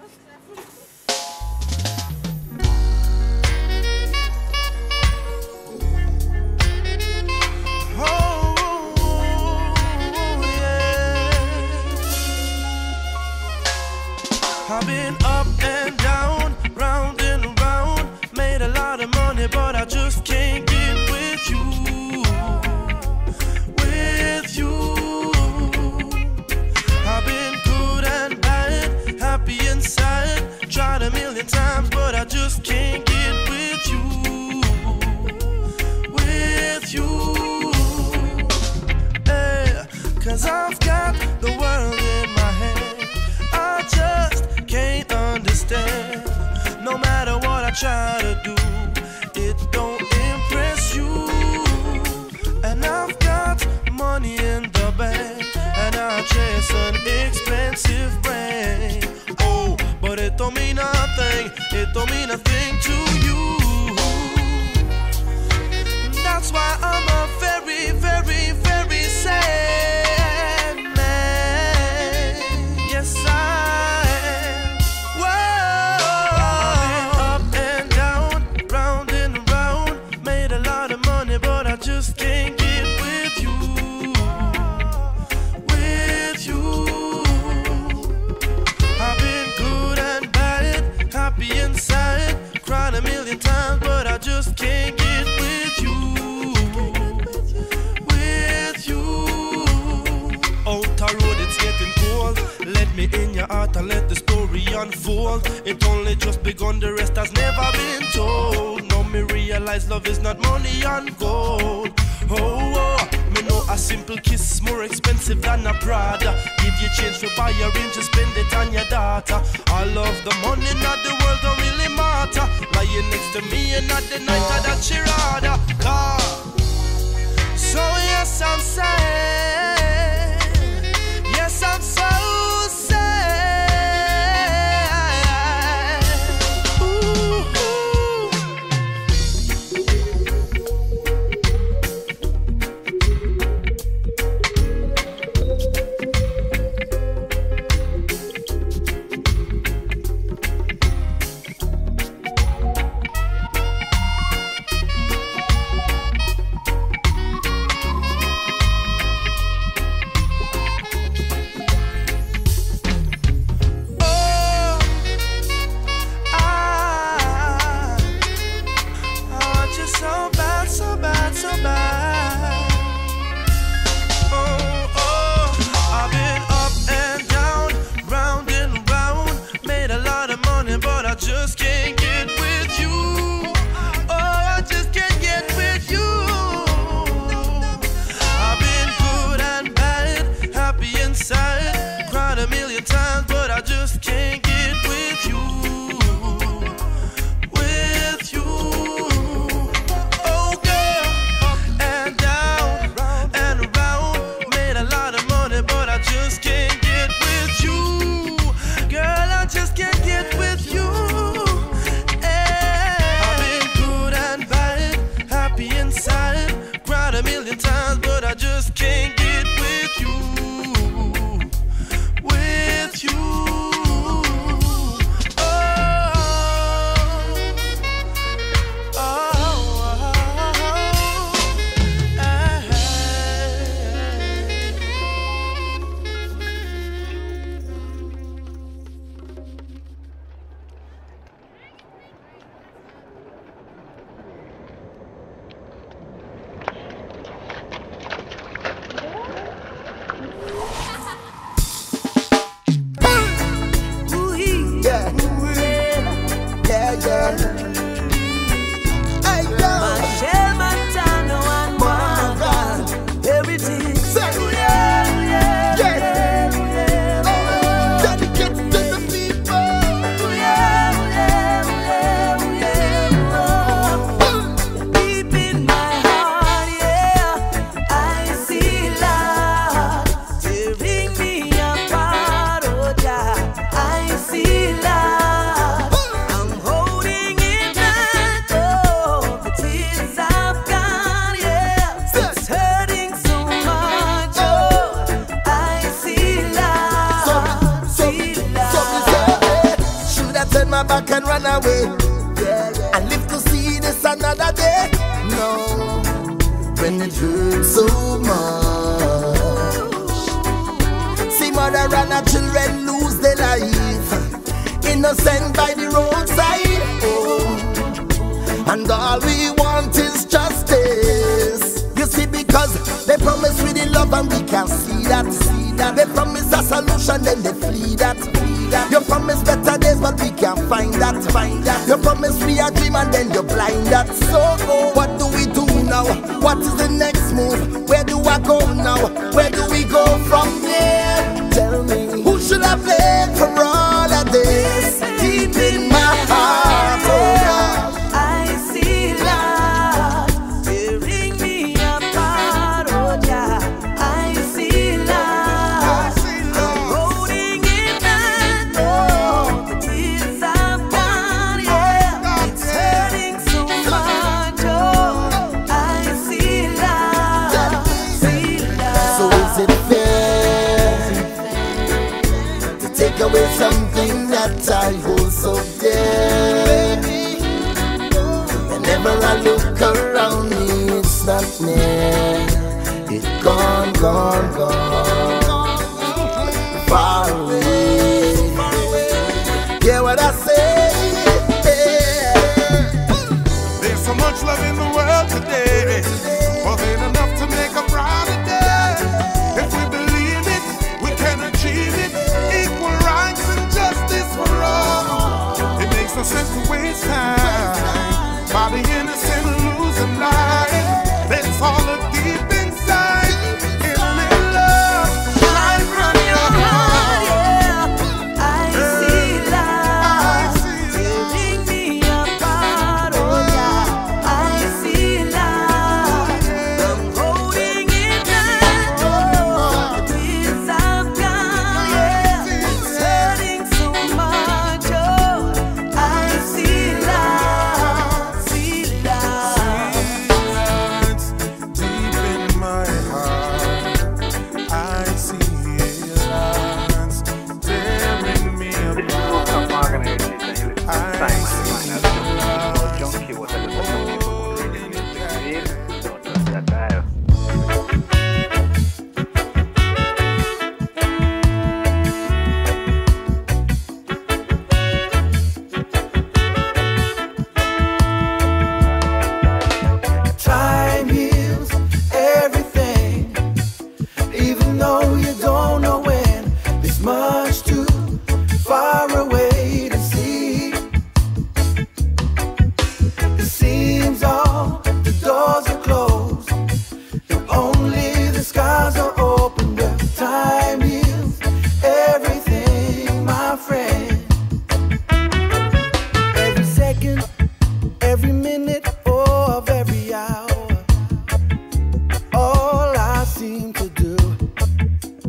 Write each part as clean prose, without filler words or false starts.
I've been up and down, round and round, made a lot of money, but I just can't get with you, with you. I've been good and bad, happy inside, tried a million times, but I just can't get with you, with you. Yeah, 'cause I've got the world in my hand, I just can't understand. No matter what I try to do, it don't impress you. And I've got money in the bank, and I chase an expensive brand. Oh, but it don't mean nothing, it don't mean a thing to you. That's why I'm a very, very, very sad man. Yes, but I just can't get with you, with you. I've been good and bad, happy inside, cried a million times, but I just can't get with you, with you. Outer road, it's getting cold. Let me in your heart and let the story unfold. It only just begun, the rest has never been told. Now me realize love is not money and gold. Oh, me know a simple kiss more expensive than a Prada. Give you change for buy a ring, just spend it on your daughter. All of the money not the world don't really matter. Lying next to me and not the night that she rather. So yes, I'm sad. Yes, I'm so sad. my back and run away. And live to see this another day. No, when it hurts so much. See mother and her children lose their life, innocent by the roadside. Oh, and all we want is justice. You see, because they promise we the love and we can't see that. They promise a solution, then they flee that. You promise better days, but we can't find that. You promise we a dream and then you blind that. So what do we do now? What is the next move? Where do I go now? Where do we go from here? Tell me, who should I blame for all of this? Deep in my heart, oh God, I see love tearing me apart, oh yeah. I see love, I'm holding it back, oh, the tears I've done, yeah. It's hurting so much, oh, I see love, see love. so is it fair to take away something that I hold so dear? Whenever I look around me, it's not near. It's gone, gone, gone, far away. Hear what I say? There's so much love in the world today, more than enough to make a brighter day. If we believe it, we can achieve it. Equal rights and justice for all. It makes no sense to waste time by the innocent losing life. Let's all look deep inside and let love shine from your heart. I see love tearing me apart, oh yeah. I see love, I'm holding it back, oh, the tears I've done, yeah. It's hurting so much, oh, I see love, see love. Deep in my heart, I see lights tearing me apart. I see lights holding it back. Time heals everything, even though you don't know when. There's much too far away to see. It seems all the doors are closed, and only the skies are open. But time heals everything, my friend. Every second, every minute of every hour, all I seem to do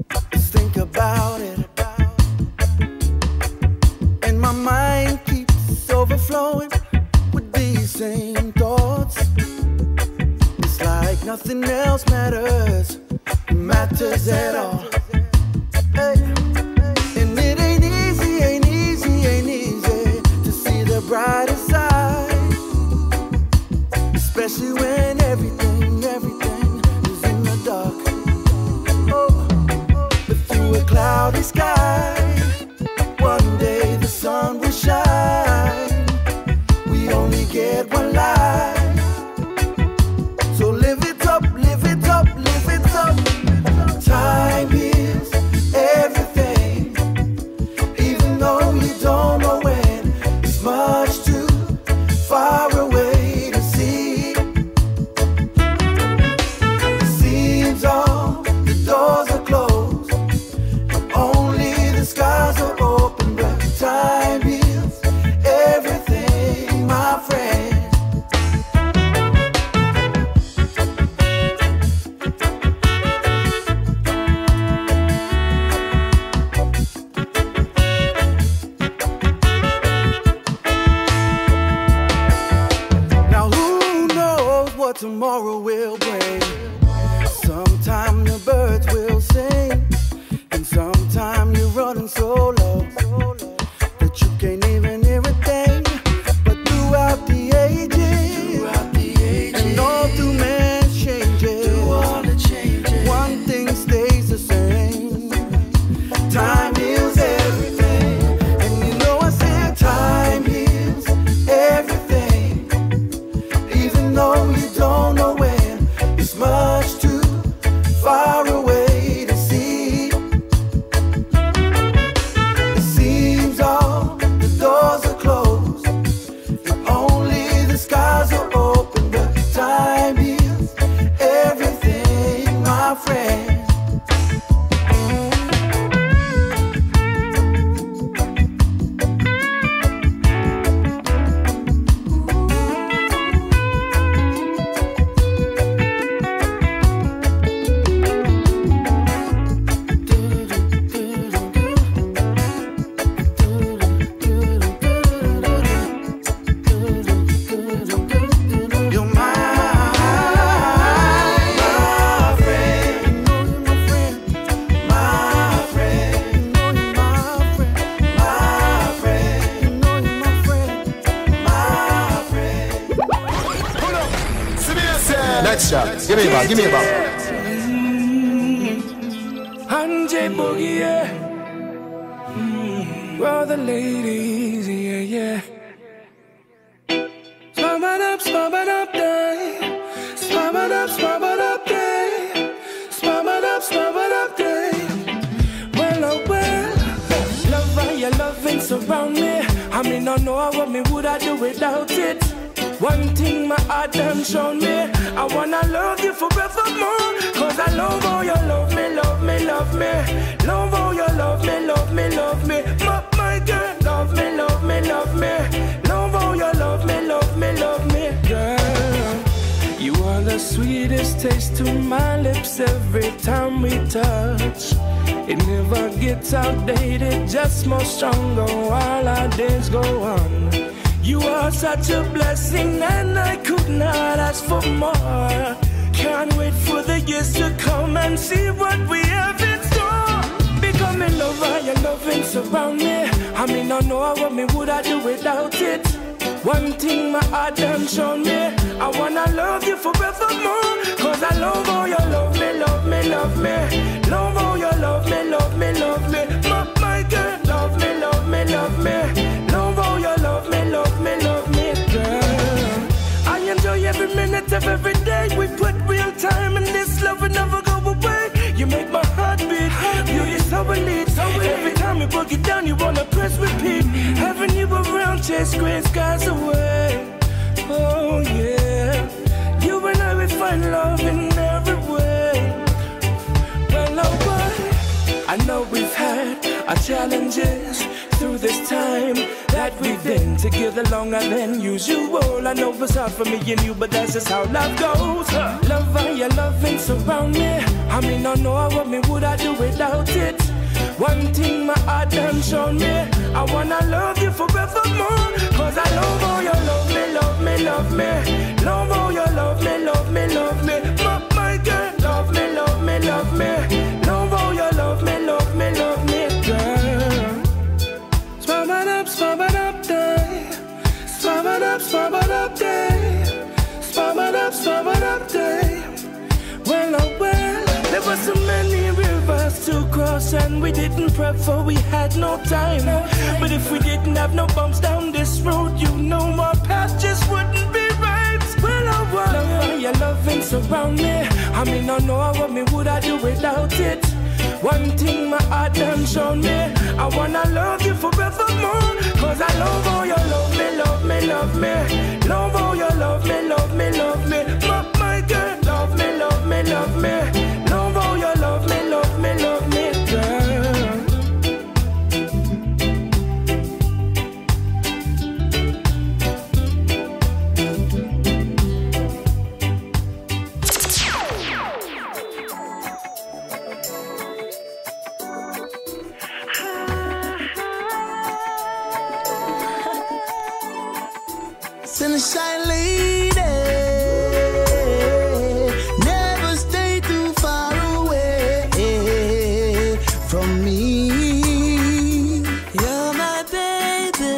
extra. Give me a bag, give me a bag. J Boogie, yeah. All the ladies, yeah, yeah. Spam it up, day. Spam it up, day. Spam it up, day. Well, oh, well. Love how your loving surround me. I mean, I know what me would I do without it. One thing my heart done shown me, I wanna love you forevermore. Cause I love how you love me, love me, love me. Love how you love me, love me, love me. My girl, love me, love me, love me. Love how you love me, love me, love me. Girl, you are the sweetest taste to my lips every time we touch. It never gets outdated, just more stronger while our days go on. You are such a blessing and I could not ask for more. Can't wait for the years to come and see what we have in store. Become in love by your loving surround me. I mean, I know what me would I do without it. One thing my heart done shown me, I wanna love you forevermore. Cause I love how you love me, love me, love me. Love how you love me, love me, love me. My girl, love me, love me, love me. Love how you love me, love me, love me, girl. I enjoy every minute of every day. We put real time in this love will never go away. You make my heart beat, beauty so elite. Every time you break it down, you wanna press repeat. Having you around, chase green skies away. Oh yeah, you and I will find love in every way. Well, oh boy, I know we've had our challenges through this time that we've been together longer than usual. I know it's hard for me and you, but that's just how love goes. Love how your loving surround me. I mean, I know what me would I do without it. One thing my heart done shown me, I wanna love you forevermore. Cause I love how you love me, love me, love me. Love how you love me, love me, love me. My girl, love me, love me, love me. Love how you love me, love me, love me, girl. Spam it up, day. Spam it up, day. Spam it up, day. Well, oh well, there were so many rivers to cross and we didn't prep for we had no time. But if we didn't have no bumps down this road, you know our path just wouldn't be right. Well, oh well, love how your loving surround me. I mean, I know what me would I do without it. One thing my heart done shown me, I wanna love you forevermore. Cause I love how you love me, love me, love me. Love how you love me, love me, love me. My girl, love me, love me, love me. Love how you love me, love me, love me, girl. Sunshine lady, never stay too far away from me. You're my baby,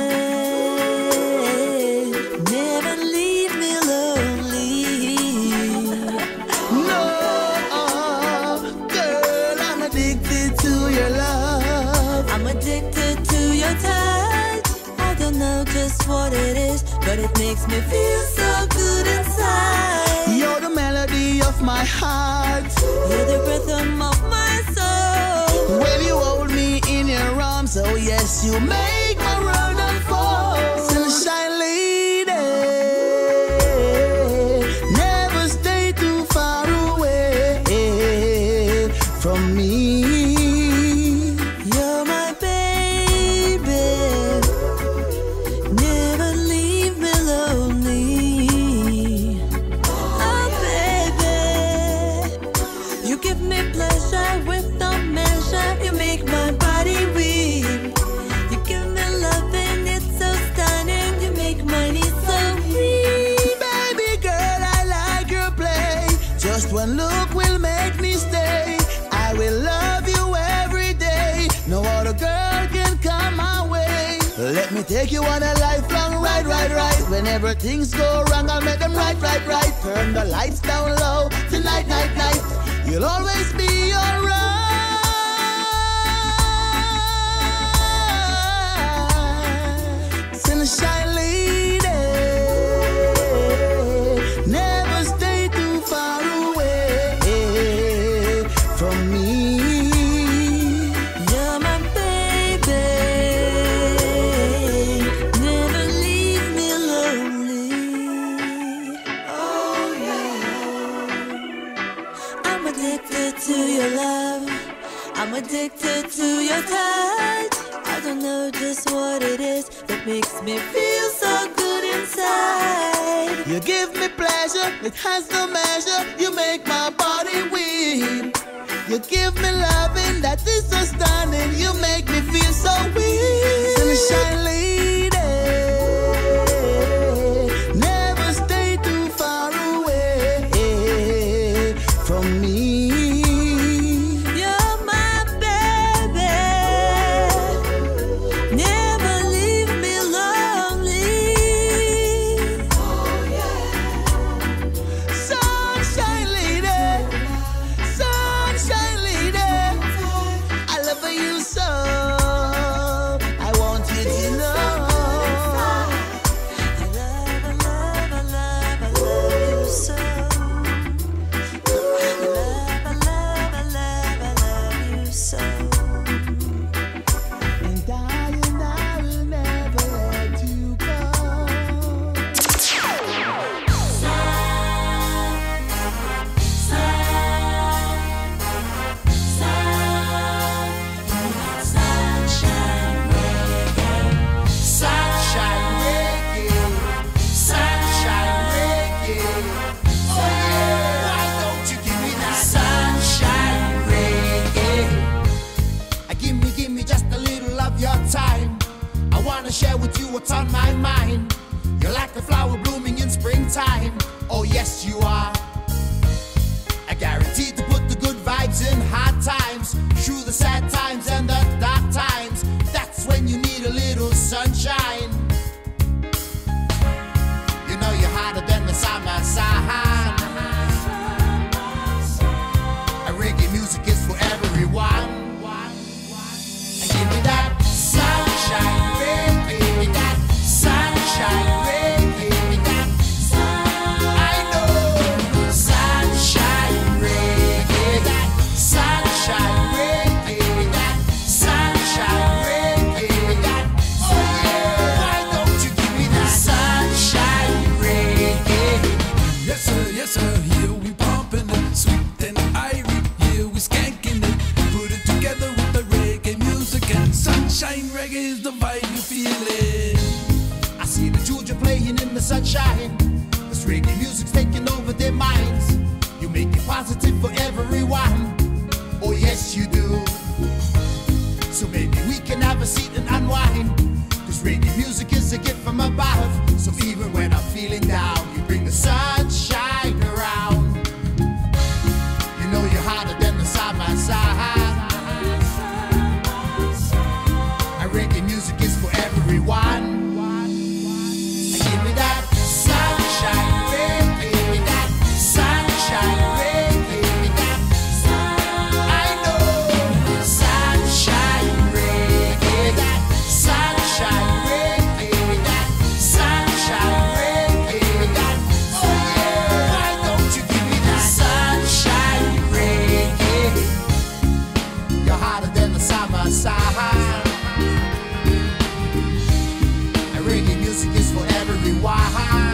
never leave me lonely. No, girl, I'm addicted to your love. I'm addicted to your touch. I don't know just what it is, but it makes me feel so good inside. You're the melody of my heart. You're the rhythm of my soul. When you hold me in your arms, oh yes, you make my world unfold. Sunshine lady, never stay too far away from me. You're my baby, never leave me lonely. Oh baby, you give me pleasure with no measure. You make my body weak. You give Let me take you on a lifelong ride, ride, ride. Whenever things go wrong, I'll make them right, right, right. Turn the lights down low tonight, night, night. You'll always be alright. Sunshine lady, never stay too far away from me. You're my baby, never leave me lonely. Oh yeah, I'm addicted to your love, I'm addicted to your touch. I don't know just what it is that makes me feel so good inside. You give me pleasure, it has no measure. You make my body weak. You give me loving that is so stunning. You make me feel so weak. Sunshine lady, never stay too far away from me. You're my baby, never leave me lonely. Oh yeah. Sunshine lady, sunshine lady, I love you so. I want you to know. I love you so. I love you so. And I will never let you go. Sunshine reggae, sunshine reggae. Oh yeah, why don't you give me that sunshine reggae? Give me just a little of your time. I wanna share with you what's on my mind. You're like a flower blooming in springtime. Oh yes, you are. I guarantee to put the good vibes in hard times, through the sad times and the dark times. That's when you need a little sunshine. You know you're hotter than the summer sun. And reggae music is for everyone. And give me that sunshine reggae, give me that sunshine reggae, give me that. I know sunshine reggae, that sunshine reggae, give me that sunshine reggae, give me that. Oh yeah, why don't you give me that sunshine reggae? Yes sir, here we pumping it, sweet and irie, here we skanking it. Put it together with the reggae music and sunshine reggae is the vibe you feel it. I see the children playing in the sunshine. This reggae music's taking over their minds. You make it positive for everyone. Oh yes you do. So maybe we can have a seat and unwind. This reggae music is a gift from above. So even when I'm feeling down, you bring the sunshine around. You know you're hotter than the summer sun. And reggae music is for everyone. Give me that sunshine reggae, give me that sunshine reggae, give me that. I know sunshine reggae, that sunshine reggae, give me that sunshine reggae, give me that. Oh yeah, why don't you give me that sunshine reggae? You're hotter than the summer sun. And reggae music is for everyone.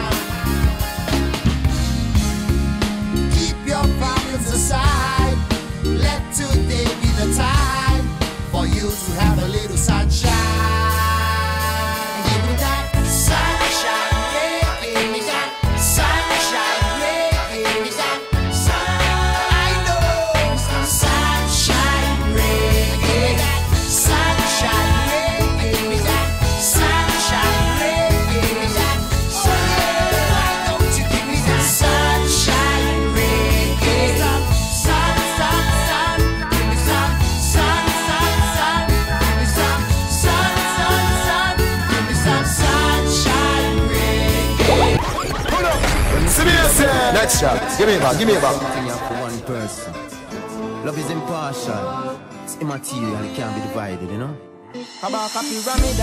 Keep your problems aside. Let today be the time for you to have a little sunshine. Give me that sunshine reggae, give me that sunshine reggae, give me that. I know sunshine reggae, that sunshine reggae, give me that sunshine reggae, give me that. Oh yeah, why don't you give me that sunshine reggae? Sun, sun, sun, give me some sun, sun, sun, give me some sun. Next track. Give me a back. Thing for one person. Love is impartial. It's immaterial. It can't be divided, you know. About copy pyramid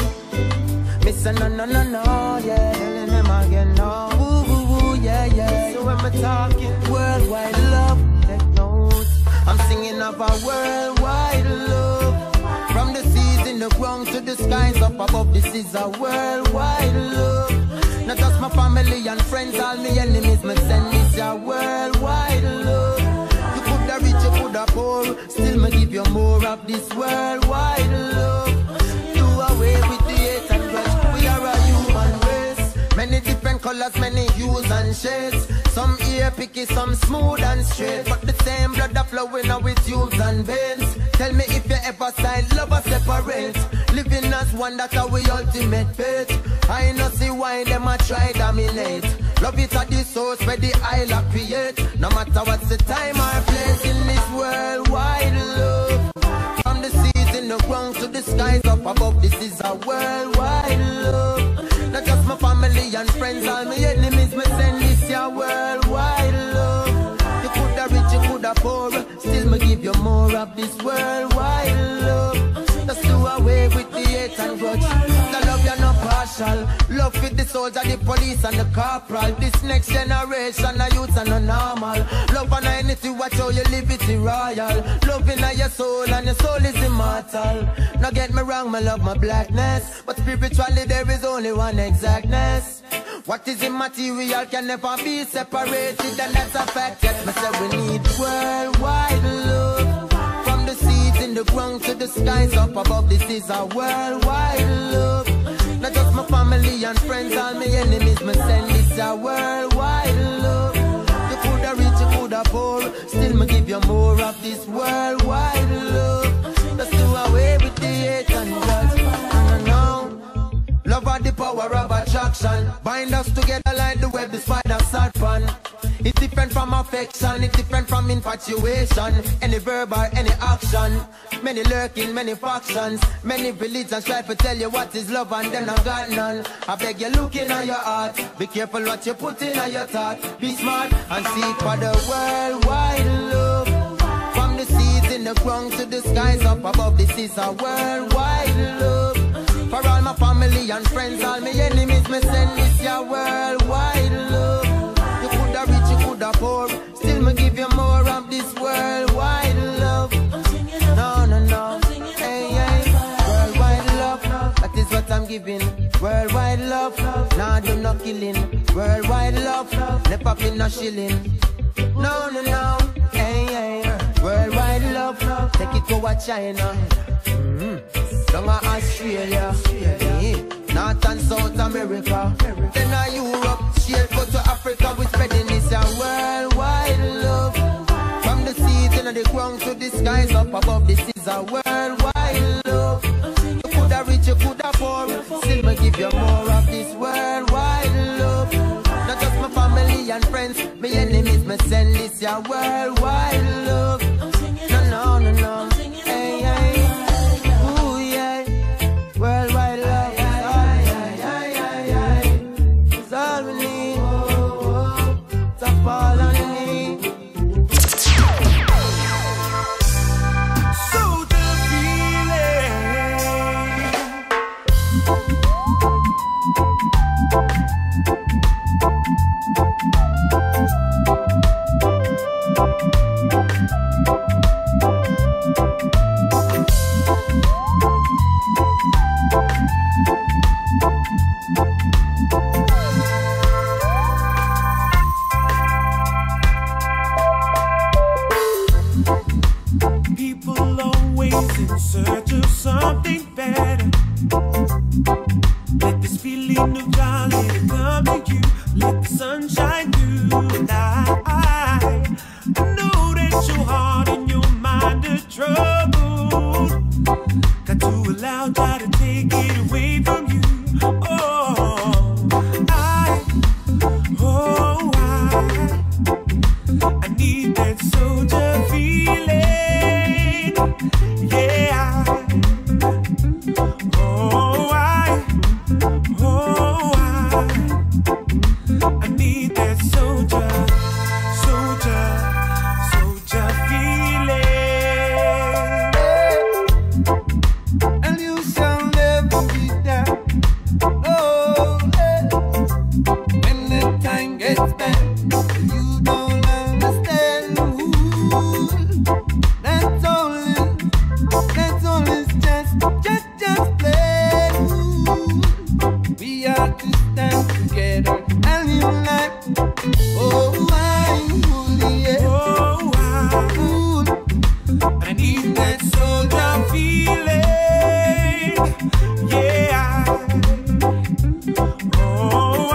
again. Me say no, yeah. Telling them again, no. Woo, yeah. So when we talking worldwide love, take note. I'm singing of a worldwide love. From the seas in the ground to the skies up above. This is a worldwide love. Not just my family and friends, all my enemies, me send this a worldwide love. You coulda rich, you coulda poor, still me give you more of this worldwide love. Do away with the hate and grudge. We are a human race. Many different colors, many hues and shades. Some ear picky, some smooth and straight. But the same blood that flowing out with tubes and veins. Tell me if you ever side love or separate. Living as one, that's our ultimate fate. I no see why them a try dominate. Love it at the source where the isle create. No matter what's the time or place in this worldwide love. From the seas in the ground to the skies up above. This is a worldwide love. Not just my family and friends, all my enemies, me send this your worldwide love. You coulda rich, you coulda poor, still me give you more of this worldwide love. Just do away with the hate and grudge. The love you're not partial. Love with the soldier, the police and the corporal. This next generation, the youths are not normal. Love and anything, watch how you live it royal. Love in your soul and your soul is immortal. Now get me wrong, me love my blackness, but spiritually there is only one exactness. What is immaterial can never be separated, and that's a fact. Yet me say we need worldwide love. From the seeds in the ground to the skies up above. This is a worldwide love. Not just my family and friends, all my enemies, me send this a worldwide love. You coulda rich, you coulda poor, still me give you more of this worldwide love. Let's do away with the hate and grudge. Love had the power of attraction. Bind us together like the web the spider sat on. It's different from affection, it's different from infatuation. Any verb or any action. Many lurking, many factions. Many religions try to tell you what is love and then I got none. I beg you look in your heart. Be careful what you put in your thought. Be smart and seek for the worldwide love. From the seeds in the ground to the skies up above. This is a worldwide love. For all my family and friends, all my enemies, me send this your worldwide love. You coulda rich, you coulda poor, still me give you more of this worldwide love. No, hey, worldwide love, that is what I'm giving. Worldwide love, nah do no killing. Worldwide love, never been no shilling. No, hey, worldwide love, take it to China. Down to Australia, North and South America, then a Europe, straight go to Africa. We spreading this a worldwide love. From the seas in the ground to the skies up above. This is a worldwide love. You coulda rich, you coulda poor, still me give you more of this worldwide love. Not just my family and friends, my enemies, me send this a worldwide love. No, hey. Worldwide love, it's all we need. It's all on me. So the feeling. People always in search of something better. Let this feeling of joy come to you. Let the sunshine through. And I know that your heart and your mind are troubled. Got to allow God to take it away from you. I need that soldier feeling. Yeah. I need that soldier. just play. We are to stand together and live life. Oh, I'm cool, yeah. Oh, I'm cool. I need that soldier feeling. Yeah. Oh,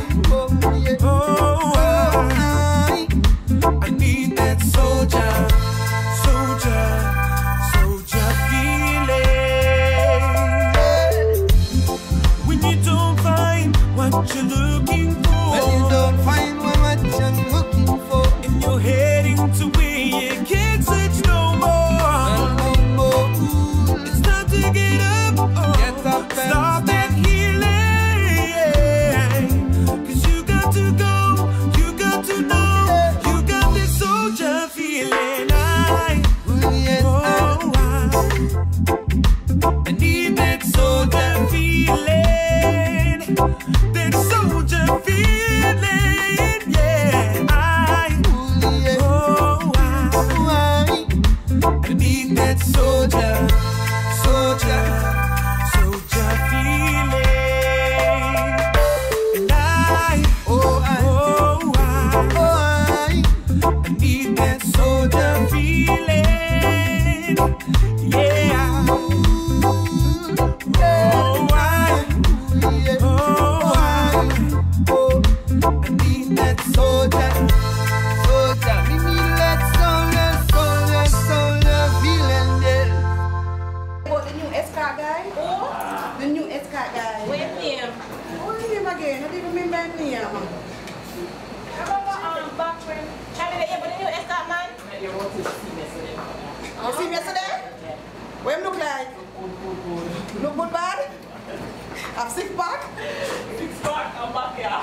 I need that soldier feeling. When you don't find what you're looking for. When you don't find what you're looking for. And you're heading to where you can't search no more. It's time to get up. Get up and start that healing. Cause you got to go. You got to know. You got this soldier feeling. I need that soldier feeling. That soldier feeling. Yeah. I need that soldier feeling. And I need that soldier feeling. Yeah. I need that soldier. Me need that soldier feeling. What, the new Escort guy? Oh? The new Escort guy. What's his name? What's his name again? I don't remember his name. I remember back when Charlie, but the new Escort man. You see him yesterday? What him look like? Look good bad? Have six pack? Six pack, I'm back here.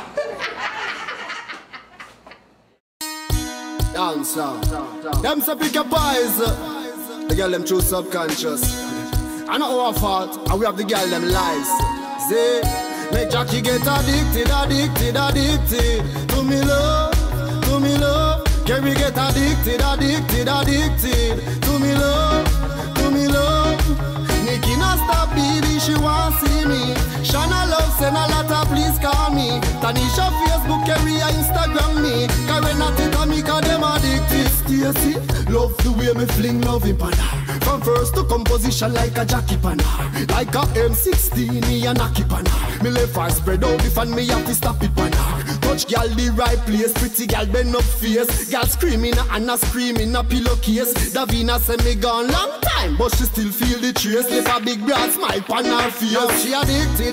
Dancer. Them say pick up eyes. The girl them true subconscious. I know our fault, and we have the girl them lies. See, make Jackie get addicted to me love, to me love. Carrie get addicted to me love, to me love. Nikki not stop baby, she want see me. Shana love send a letter, please call me. Tanisha Facebook, Carrie Instagram me. Karen at it and me cause them addicted. Stacy, love the way me fling love in pana. From first to composition like a Jackie pana. Like a M16, me a knock it pana. Me left her spread out if and me have to stop it pana. Touch gal the right place, pretty gal bend up face. Gal screaming and a screaming a pillowcase. Davina say me gone long time, but she still feel the trace. Leave a big broad smile on her face. Now she addicted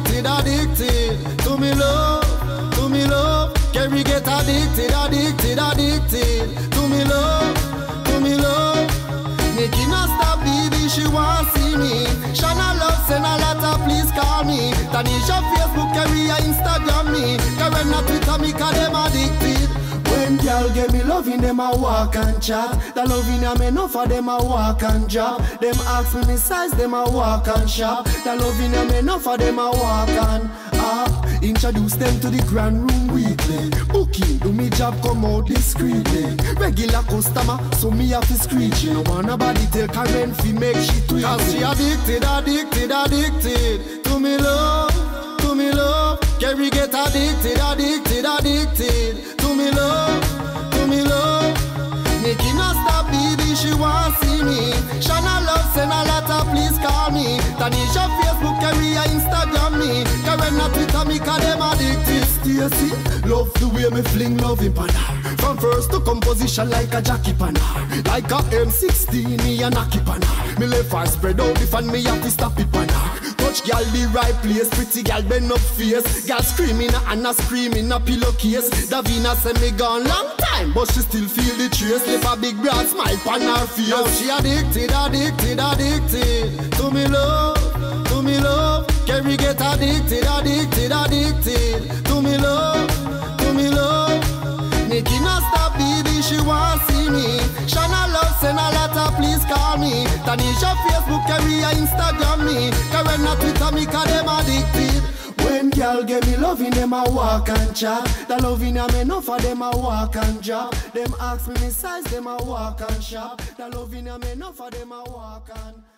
to me love, to me love. Carrie get addicted to me love, to me love. Nikki not stop baby, she want see me. Shana love send a letter, please call me. Tanisha Facebook, Carrie Instagram me. Karen at Twitter me cause them addicted. When girl get me loving them a walk and chat. The loving them enough for them a walk and job. Them ask me size, them a walk and shop. The loving them enough for them a walk and introduce them to the grand room weekly. Booking, do me job come out discreetly. Regular customer, so me have to screech. You know want nobody tell Karen fi make she tweet. Cause she addicted to me love, to me love. Carrie get addicted to me love, to me love. Nikki not stop baby, she want see me. Shana love send a letter, please call me. Tanisha Facebook, Carrie Instagram me. Karen at Twitter me cause them addicted. Stacy, love the way me fling love in pana. From first to composition like a Jackie pana. Like a M16, me a knock it pana. Me left her spread out if and me have to stop it pana. Touch gal the right place, pretty gal bend up face. Gal screaming and a screaming a pillowcase. Davina say me gone long time, but she still feel the trace. Leave a big broad smile on her face. Now she addicted to me love, to me love. Carrie get addicted to me love, to me love. Nikki not stop baby, she want see me. Shana love send a letter, please call me. Tanisha Facebook, Carrie Instagram me. Karen at Twitter me cause them addicted. When girl get me loving them a walk and chat. The loving them enough for them a walk and job. Them ask me size, them a walk and shop. The loving them enough for them a walk and